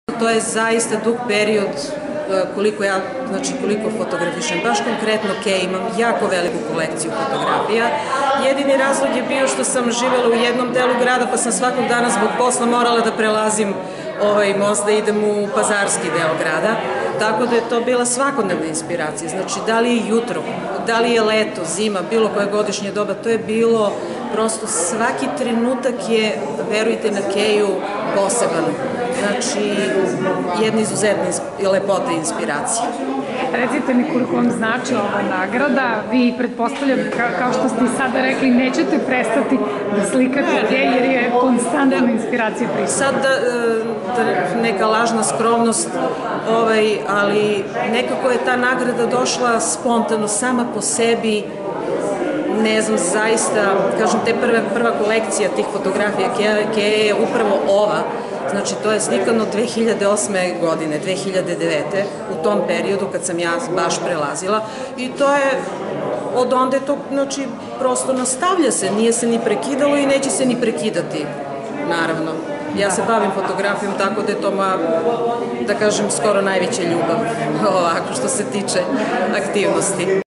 To je zaista dug period koliko fotografišem. Baš konkretno Kej, imam jako veliku kolekciju fotografija. Jedini razlog je bio što sam živela u jednom delu grada, pa sam svakog dana zbog posla morala da prelazim ovaj most, da idem u pazarski deo grada. Tako da je to bila svakodnevna inspiracija. Znači, da li je jutro, da li je leto, zima, bilo koje godišnje doba, to je bilo prosto svaki trenutak je, verujte, na Keju poseban. Znači, jedna izuzetna lepota i inspiracija. Recite mi koliko vam znači ova nagrada. Vi, pretpostavljam, kao što ste i sada rekli, nećete prestati da slikate Kej jer je konstantna inspiracija prisutna. Sad neka lažna skromnost, ali nekako je ta nagrada došla spontano, sama po sebi. Ne znam, zaista, kažem, prva kolekcija tih fotografija Keje je upravo ova. Znači, to je slikano 2008. godine, 2009. u tom periodu kad sam ja baš prelazila i to je, od onda je to, znači, prosto nastavlja se, nije se ni prekidalo i neće se ni prekidati, naravno. Ja se bavim fotografijom, tako da je to moja, da kažem, skoro najveća ljubav, ovako, što se tiče aktivnosti.